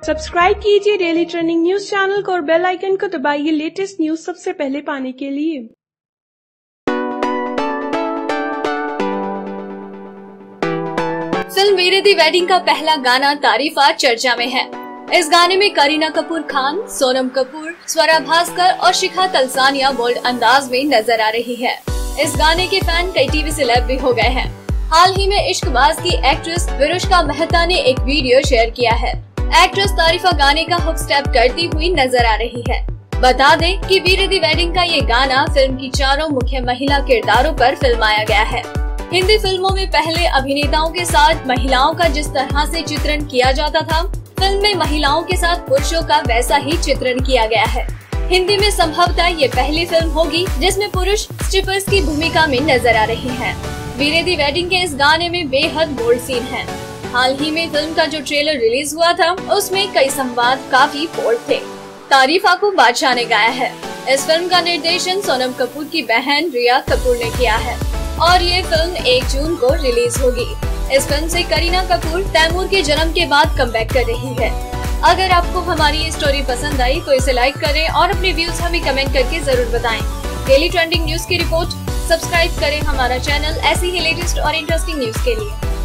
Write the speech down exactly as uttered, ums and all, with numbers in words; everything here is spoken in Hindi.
सब्सक्राइब कीजिए डेली ट्रेंडिंग न्यूज चैनल को और बेल आइकन को दबाइए लेटेस्ट न्यूज सबसे पहले पाने के लिए। फिल्म वीरे दी वेडिंग का पहला गाना तारीफा चर्चा में है। इस गाने में करीना कपूर खान, सोनम कपूर, स्वरा भास्कर और शिखा तलसानिया बोल्ड अंदाज में नजर आ रही है। इस गाने के फैन कई टीवी सेलेब भी हो गए हैं। हाल ही में इश्कबाज की एक्ट्रेस विरुष्का मेहता ने एक वीडियो शेयर किया है। एक्ट्रेस तारीफा गाने का हुक स्टेप करती हुई नजर आ रही है। बता दें कि वीरे दी वेडिंग का ये गाना फिल्म की चारों मुख्य महिला किरदारों पर फिल्माया गया है। हिंदी फिल्मों में पहले अभिनेताओं के साथ महिलाओं का जिस तरह से चित्रण किया जाता था, फिल्म में महिलाओं के साथ पुरुषों का वैसा ही चित्रण किया गया है। हिंदी में संभवतः ये पहली फिल्म होगी जिसमें पुरुष स्ट्रिपर्स की भूमिका में नजर आ रही हैं। वीरे दी वेडिंग के इस गाने में बेहद बोल्ड सीन है। हाल ही में फिल्म का जो ट्रेलर रिलीज हुआ था उसमें कई संवाद काफी बोल्ड थे। तारीफा को बादशाह ने गाया है। इस फिल्म का निर्देशन सोनम कपूर की बहन रिया कपूर ने किया है और ये फिल्म एक जून को रिलीज होगी। इस फिल्म से करीना कपूर तैमूर के जन्म के बाद कमबैक कर रही है। अगर आपको हमारी ये स्टोरी पसंद आई तो इसे लाइक करें और अपने व्यूज हमें कमेंट करके जरूर बताएं। डेली ट्रेंडिंग न्यूज की रिपोर्ट सब्सक्राइब करें हमारा चैनल ऐसी ही लेटेस्ट और इंटरेस्टिंग न्यूज के लिए।